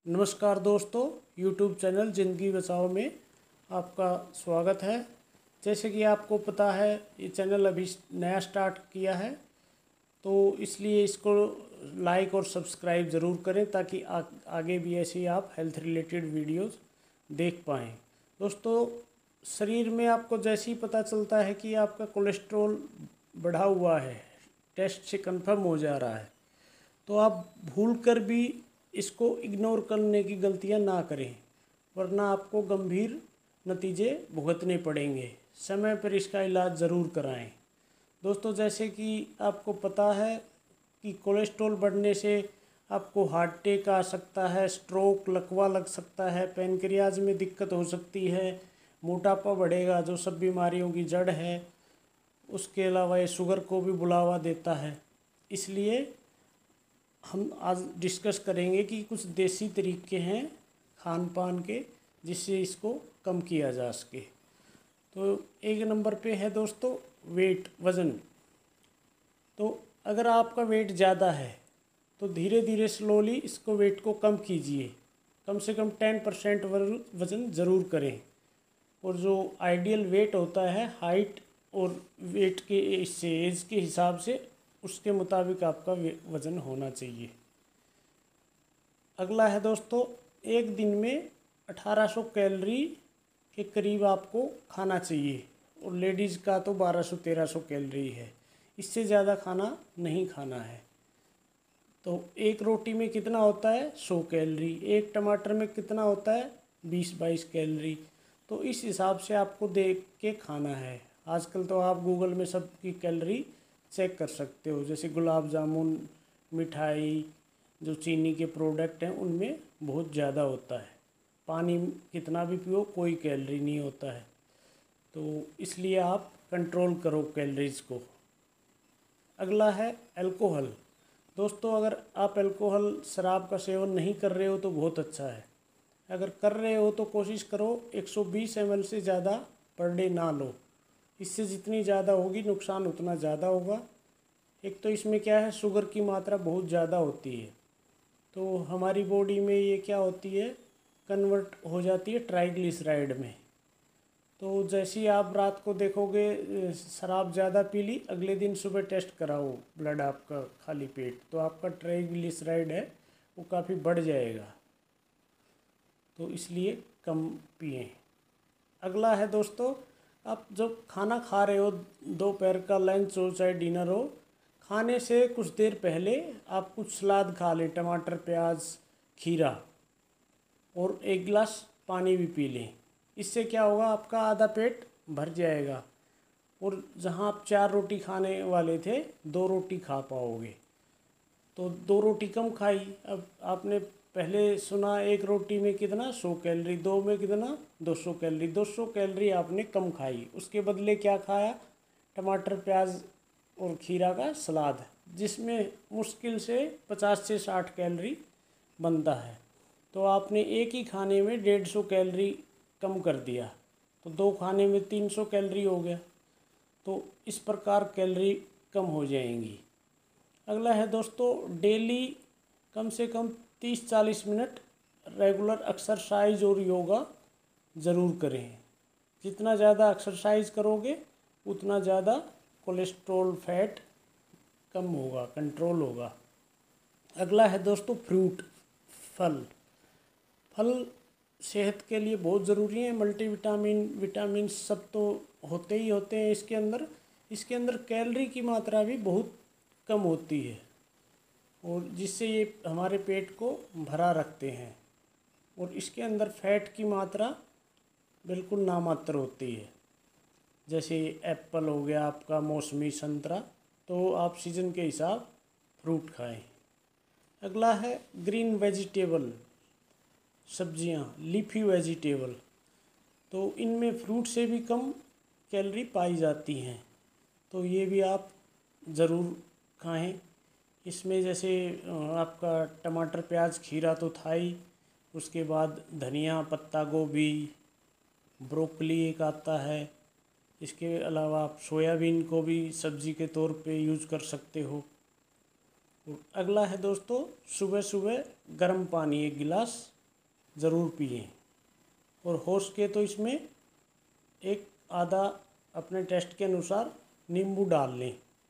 नमस्कार दोस्तों, YouTube channel ज़िंदगी बचाओ में आपका स्वागत है। जैसे कि आपको पता है, ये चैनल अभी नया स्टार्ट किया है, तो इसलिए इसको लाइक और सब्सक्राइब ज़रूर करें ताकि आगे भी ऐसे आप हेल्थ रिलेटेड वीडियोस देख पाएँ। दोस्तों, शरीर में आपको जैसे ही पता चलता है कि आपका कोलेस्ट्रॉल बढ़ा हुआ है, टेस्ट से कंफर्म हो जा रहा है, तो आप भूल कर भी इसको इग्नोर करने की गलतियां ना करें, वरना आपको गंभीर नतीजे भुगतने पड़ेंगे। समय पर इसका इलाज ज़रूर कराएं। दोस्तों, जैसे कि आपको पता है कि कोलेस्ट्रॉल बढ़ने से आपको हार्ट अटैक आ सकता है, स्ट्रोक, लकवा लग सकता है, पैनक्रियाज में दिक्कत हो सकती है, मोटापा बढ़ेगा जो सब बीमारियों की जड़ है। उसके अलावा ये शुगर को भी बुलावा देता है। इसलिए हम आज डिस्कस करेंगे कि कुछ देसी तरीके हैं खान पान के जिससे इसको कम किया जा सके। तो एक नंबर पे है दोस्तों वज़न। तो अगर आपका वेट ज़्यादा है तो धीरे धीरे स्लोली इसको वेट को कम कीजिए। कम से कम 10% वज़न ज़रूर करें। और जो आइडियल वेट होता है, हाइट और वेट के इससे एज के हिसाब से, उसके मुताबिक आपका वज़न होना चाहिए। अगला है दोस्तों, एक दिन में 1800 कैलोरी के करीब आपको खाना चाहिए, और लेडीज़ का तो 1200-1300 कैलोरी है। इससे ज़्यादा खाना नहीं खाना है। तो एक रोटी में कितना होता है? 100 कैलोरी। एक टमाटर में कितना होता है? 20-22 कैलोरी। तो इस हिसाब से आपको देख के खाना है। आजकल तो आप गूगल में सबकी कैलोरी चेक कर सकते हो। जैसे गुलाब जामुन, मिठाई, जो चीनी के प्रोडक्ट हैं, उनमें बहुत ज़्यादा होता है। पानी कितना भी पियो, कोई कैलोरी नहीं होता है। तो इसलिए आप कंट्रोल करो कैलोरीज को। अगला है अल्कोहल। दोस्तों, अगर आप अल्कोहल, शराब का सेवन नहीं कर रहे हो तो बहुत अच्छा है। अगर कर रहे हो तो कोशिश करो 120 ml से ज़्यादा पर डे ना लो। इससे जितनी ज़्यादा होगी नुकसान उतना ज़्यादा होगा। एक तो इसमें क्या है, शुगर की मात्रा बहुत ज़्यादा होती है, तो हमारी बॉडी में ये क्या होती है, कन्वर्ट हो जाती है ट्राइग्लिसराइड में। तो जैसे ही आप रात को देखोगे शराब ज़्यादा पी ली, अगले दिन सुबह टेस्ट कराओ ब्लड आपका खाली पेट, तो आपका ट्राइग्लिसराइड है वो काफ़ी बढ़ जाएगा। तो इसलिए कम पिएं। अगला है दोस्तों, आप जब खाना खा रहे हो, दोपहर का लंच हो चाहे डिनर हो, खाने से कुछ देर पहले आप कुछ सलाद खा लें, टमाटर, प्याज, खीरा, और एक गिलास पानी भी पी लें। इससे क्या होगा, आपका आधा पेट भर जाएगा, और जहां आप 4 रोटी खाने वाले थे 2 रोटी खा पाओगे। तो 2 रोटी कम खाई। अब आपने पहले सुना एक रोटी में कितना, 100 कैलोरी, 2 में कितना, 200 कैलोरी। 200 कैलोरी आपने कम खाई। उसके बदले क्या खाया? टमाटर, प्याज और खीरा का सलाद, जिसमें मुश्किल से 50 से 60 कैलोरी बनता है। तो आपने एक ही खाने में 150 कैलोरी कम कर दिया, तो 2 खाने में 300 कैलोरी हो गया। तो इस प्रकार कैलोरी कम हो जाएंगी। अगला है दोस्तों, डेली कम से कम 30-40 मिनट रेगुलर एक्सरसाइज और योगा ज़रूर करें। जितना ज़्यादा एक्सरसाइज करोगे उतना ज़्यादा कोलेस्ट्रॉल, फैट कम होगा, कंट्रोल होगा। अगला है दोस्तों फ्रूट, फल। फल सेहत के लिए बहुत ज़रूरी है। मल्टीविटामिन, विटामिन सब तो होते ही होते हैं इसके अंदर। इसके अंदर कैलोरी की मात्रा भी बहुत कम होती है, और जिससे ये हमारे पेट को भरा रखते हैं। और इसके अंदर फैट की मात्रा बिल्कुल नामात्र होती है। जैसे एप्पल हो गया आपका, मौसमी संतरा, तो आप सीज़न के हिसाब फ्रूट खाएं। अगला है ग्रीन वेजिटेबल, सब्जियां, लीफी वेजिटेबल। तो इनमें फ्रूट से भी कम कैलोरी पाई जाती हैं, तो ये भी आप ज़रूर खाएं। इसमें जैसे आपका टमाटर, प्याज, खीरा तो था ही, उसके बाद धनिया, पत्ता गोभी, ब्रोकली एक आता है। इसके अलावा आप सोयाबीन को भी सब्ज़ी के तौर पे यूज़ कर सकते हो। अगला है दोस्तों, सुबह सुबह गर्म पानी 1 गिलास ज़रूर पिएं। और हो सके तो इसमें एक आधा अपने टेस्ट के अनुसार नींबू डाल लें,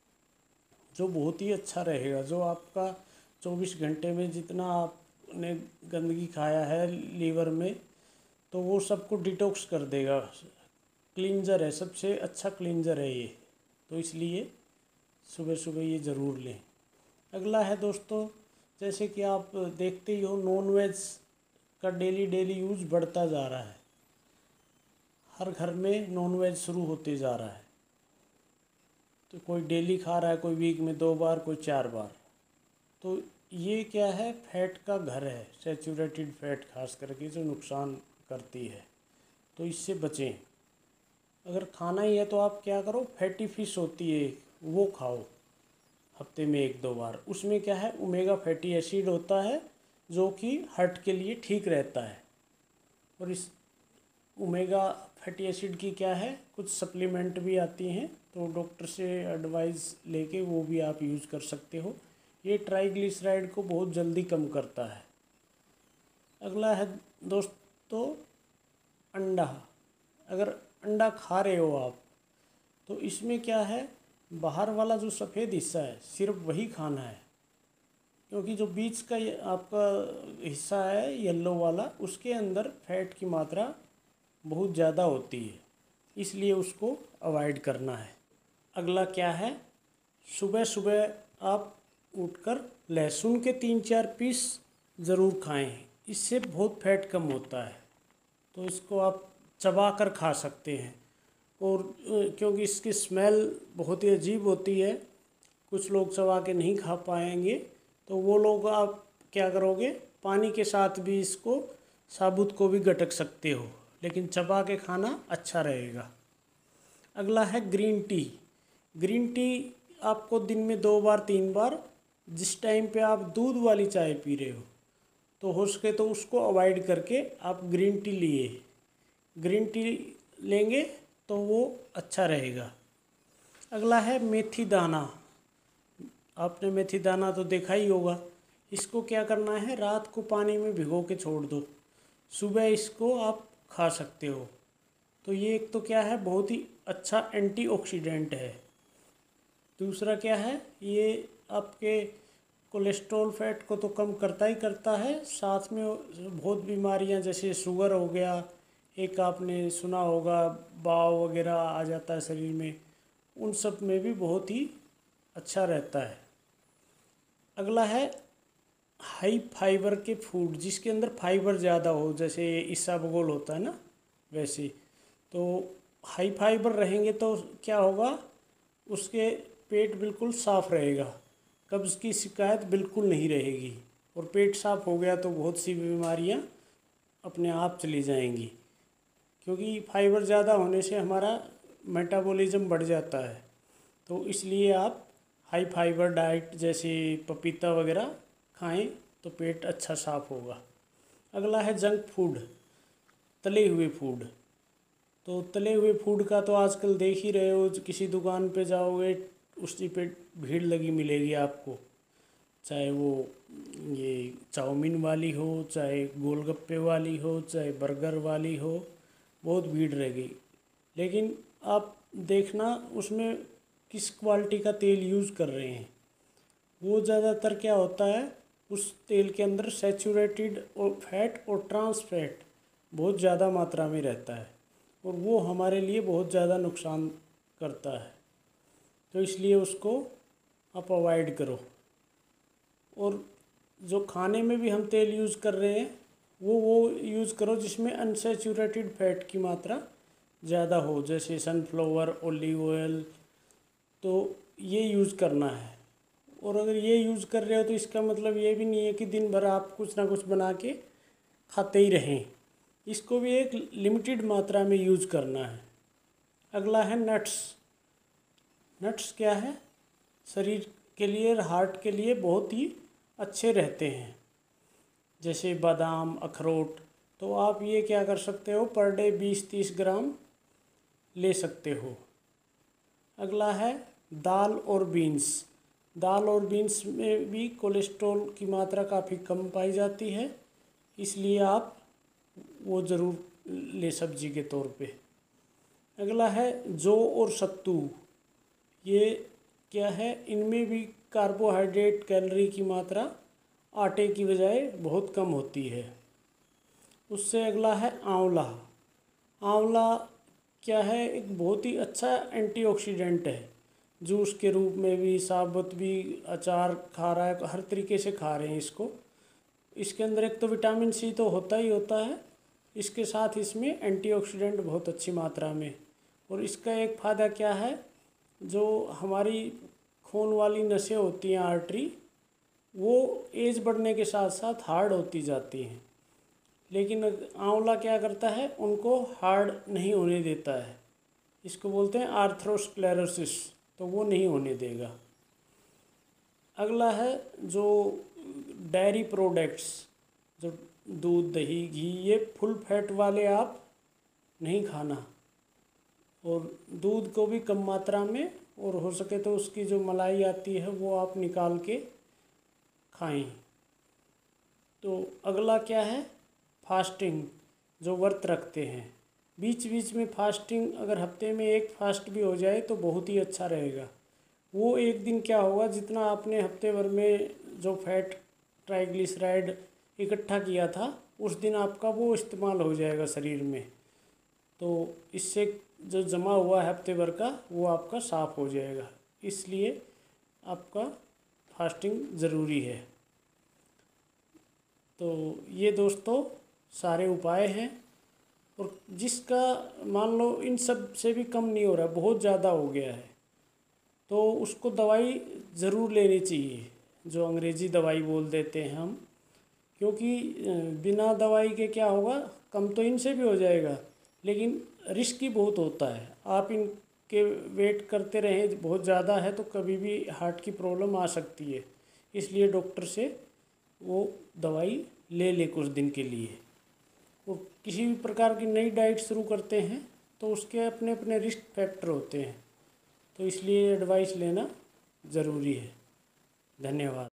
जो बहुत ही अच्छा रहेगा। जो आपका 24 घंटे में जितना आपने गंदगी खाया है लीवर में, तो वो सबको डिटॉक्स कर देगा। क्लींजर है, सबसे अच्छा क्लींजर है ये, तो इसलिए सुबह सुबह ये ज़रूर लें। अगला है दोस्तों, जैसे कि आप देखते ही हो, नॉन वेज का डेली यूज़ बढ़ता जा रहा है। हर घर में नॉन वेज शुरू होते जा रहा है। तो कोई डेली खा रहा है, कोई वीक में 2 बार, कोई 4 बार। तो ये क्या है, फैट का घर है, सैचुरेटेड फैट खास करके, जो नुकसान करती है। तो इससे बचें। अगर खाना ही है तो आप क्या करो, फैटी फिश होती है वो खाओ हफ्ते में 1-2 बार। उसमें क्या है, ओमेगा फैटी एसिड होता है, जो कि हार्ट के लिए ठीक रहता है। और इस ओमेगा फैटी एसिड की क्या है, कुछ सप्लीमेंट भी आती हैं, तो डॉक्टर से एडवाइस लेके वो भी आप यूज़ कर सकते हो। ये ट्राइग्लिसराइड को बहुत जल्दी कम करता है। अगला है दोस्तों अंडा। अगर अंडा खा रहे हो आप, तो इसमें क्या है, बाहर वाला जो सफ़ेद हिस्सा है सिर्फ वही खाना है, क्योंकि जो बीच का ये आपका हिस्सा है येलो वाला, उसके अंदर फैट की मात्रा बहुत ज़्यादा होती है, इसलिए उसको अवॉइड करना है। अगला क्या है, सुबह सुबह आप उठकर लहसुन के 3-4 पीस ज़रूर खाएं। इससे बहुत फैट कम होता है, तो इसको आप चबा कर खा सकते हैं। और क्योंकि इसकी स्मेल बहुत ही अजीब होती है, कुछ लोग चबा के नहीं खा पाएंगे, तो वो लोग आप क्या करोगे, पानी के साथ भी इसको साबुत को भी गटक सकते हो, लेकिन चबा के खाना अच्छा रहेगा। अगला है ग्रीन टी। ग्रीन टी आपको दिन में 2 बार 3 बार, जिस टाइम पे आप दूध वाली चाय पी रहे हो, तो हो सके तो उसको अवॉइड करके आप ग्रीन टी लिए। ग्रीन टी लेंगे तो वो अच्छा रहेगा। अगला है मेथी दाना। आपने मेथी दाना तो देखा ही होगा। इसको क्या करना है, रात को पानी में भिगो के छोड़ दो, सुबह इसको आप खा सकते हो। तो ये एक तो क्या है, बहुत ही अच्छा एंटीऑक्सीडेंट है। दूसरा क्या है, ये आपके कोलेस्ट्रॉल फैट को तो कम करता ही करता है, साथ में बहुत बीमारियां जैसे शुगर हो गया, एक आपने सुना होगा बाव वगैरह आ जाता है शरीर में, उन सब में भी बहुत ही अच्छा रहता है। अगला है हाई फाइबर के फूड, जिसके अंदर फाइबर ज़्यादा हो, जैसे इसबगोल होता है ना, वैसे। तो हाई फाइबर रहेंगे तो क्या होगा, उसके पेट बिल्कुल साफ़ रहेगा, कब्ज़ की शिकायत बिल्कुल नहीं रहेगी। और पेट साफ़ हो गया तो बहुत सी बीमारियां अपने आप चली जाएंगी, क्योंकि फाइबर ज़्यादा होने से हमारा मेटाबॉलिज्म बढ़ जाता है। तो इसलिए आप हाई फाइबर डाइट जैसे पपीता वगैरह खाएं, तो पेट अच्छा साफ़ होगा। अगला है जंक फूड, तले हुए फूड। तो तले हुए फूड का तो आजकल देख ही रहे हो, किसी दुकान पे जाओगे उसी पे भीड़ लगी मिलेगी आपको, चाहे वो ये चाउमीन वाली हो, चाहे गोलगप्पे वाली हो, चाहे बर्गर वाली हो, बहुत भीड़ रहेगी। लेकिन आप देखना उसमें किस क्वालिटी का तेल यूज़ कर रहे हैं। वो ज़्यादातर क्या होता है, उस तेल के अंदर सैचुरेटेड और फैट और ट्रांस फैट बहुत ज़्यादा मात्रा में रहता है, और वो हमारे लिए बहुत ज़्यादा नुकसान करता है। तो इसलिए उसको आप अवॉइड करो। और जो खाने में भी हम तेल यूज़ कर रहे हैं, वो यूज़ करो जिसमें अनसैचुरेटेड फैट की मात्रा ज़्यादा हो, जैसे सनफ्लावर, ऑलिव ऑयल, तो ये यूज़ करना है। और अगर ये यूज़ कर रहे हो तो इसका मतलब ये भी नहीं है कि दिन भर आप कुछ ना कुछ बना के खाते ही रहें, इसको भी एक लिमिटेड मात्रा में यूज़ करना है। अगला है नट्स। नट्स क्या है, शरीर के लिए, हार्ट के लिए बहुत ही अच्छे रहते हैं, जैसे बादाम, अखरोट। तो आप ये क्या कर सकते हो, पर डे 20-30 ग्राम ले सकते हो। अगला है दाल और बीन्स। दाल और बीन्स में भी कोलेस्ट्रॉल की मात्रा काफ़ी कम पाई जाती है, इसलिए आप वो ज़रूर ले सब्जी के तौर पे। अगला है जौ और सत्तू। ये क्या है, इनमें भी कार्बोहाइड्रेट कैलोरी की मात्रा आटे की बजाय बहुत कम होती है। उससे अगला है आंवला। आंवला क्या है, एक बहुत ही अच्छा एंटीऑक्सीडेंट है। जूस के रूप में भी, साबुत भी, अचार खा रहा है, हर तरीके से खा रहे हैं इसको। इसके अंदर एक तो विटामिन सी तो होता ही होता है, इसके साथ इसमें एंटीऑक्सीडेंट बहुत अच्छी मात्रा में। और इसका एक फ़ायदा क्या है, जो हमारी खून वाली नसें होती हैं, आर्टरी, वो एज बढ़ने के साथ साथ हार्ड होती जाती हैं। लेकिन आंवला क्या करता है, उनको हार्ड नहीं होने देता है। इसको बोलते हैं आर्थरोस्क्लेरोसिस, तो वो नहीं होने देगा। अगला है जो डेयरी प्रोडक्ट्स, जो दूध, दही, घी, ये फुल फैट वाले आप नहीं खाना। और दूध को भी कम मात्रा में, और हो सके तो उसकी जो मलाई आती है वो आप निकाल के खाएं। तो अगला क्या है, फास्टिंग, जो व्रत रखते हैं। बीच बीच में फास्टिंग, अगर हफ्ते में एक फास्ट भी हो जाए तो बहुत ही अच्छा रहेगा। वो एक दिन क्या होगा, जितना आपने हफ्ते भर में जो फैट, ट्राइग्लिसराइड इकट्ठा किया था, उस दिन आपका वो इस्तेमाल हो जाएगा शरीर में। तो इससे जो जमा हुआ है हफ्ते भर का, वो आपका साफ़ हो जाएगा। इसलिए आपका फास्टिंग ज़रूरी है। तो ये दोस्तों सारे उपाय हैं। और जिसका मान लो इन सब से भी कम नहीं हो रहा, बहुत ज़्यादा हो गया है, तो उसको दवाई ज़रूर लेनी चाहिए, जो अंग्रेज़ी दवाई बोल देते हैं हम। क्योंकि बिना दवाई के क्या होगा, कम तो इनसे भी हो जाएगा, लेकिन रिस्क ही बहुत होता है। आप इनके वेट करते रहें, बहुत ज़्यादा है तो कभी भी हार्ट की प्रॉब्लम आ सकती है। इसलिए डॉक्टर से वो दवाई ले ले कुछ दिन के लिए। वो किसी भी प्रकार की नई डाइट शुरू करते हैं तो उसके अपने अपने रिस्क फैक्टर होते हैं, तो इसलिए एडवाइस लेना ज़रूरी है। धन्यवाद।